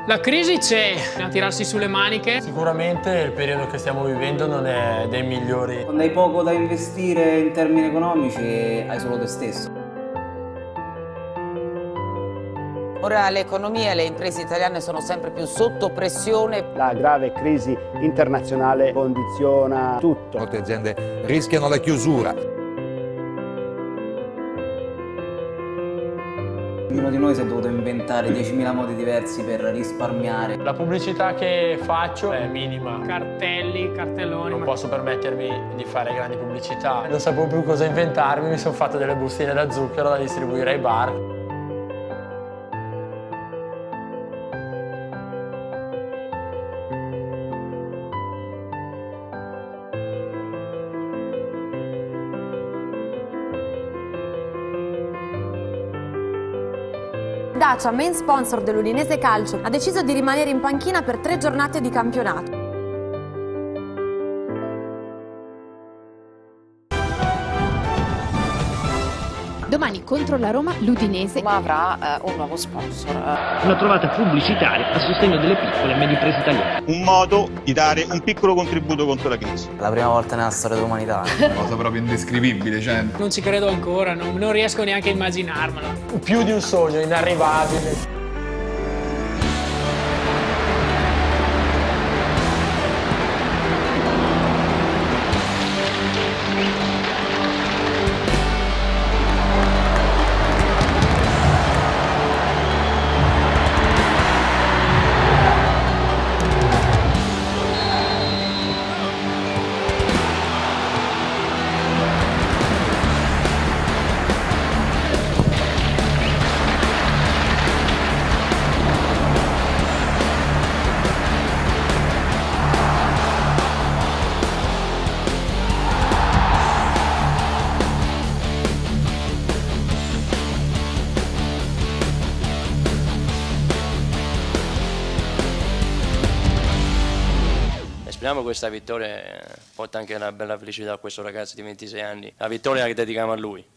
La crisi c'è, a tirarsi sulle maniche. Sicuramente il periodo che stiamo vivendo non è dei migliori. Quando hai poco da investire in termini economici, hai solo te stesso. Ora l'economia e le imprese italiane sono sempre più sotto pressione. La grave crisi internazionale condiziona tutto. Molte aziende rischiano la chiusura. Ognuno di noi si è dovuto inventare 10.000 modi diversi per risparmiare. La pubblicità che faccio è minima. Cartelli, cartelloni. Non posso permettermi di fare grandi pubblicità. Non sapevo più cosa inventarmi, mi sono fatto delle bustine da zucchero da distribuire ai bar. Dacia, main sponsor dell'Udinese Calcio, ha deciso di rimanere in panchina per 3 giornate di campionato. Domani contro la Roma l'Udinese Avrà un nuovo sponsor. Una trovata pubblicitaria a sostegno delle piccole e medie imprese italiane. Un modo di dare un piccolo contributo contro la crisi. La prima volta nella storia dell'umanità. Una cosa proprio indescrivibile, cioè. Non ci credo ancora, non riesco neanche a immaginarmelo. Più di un sogno inarrivabile. Speriamo questa vittoria porta anche una bella felicità a questo ragazzo di 26 anni, la vittoria che dedichiamo a lui.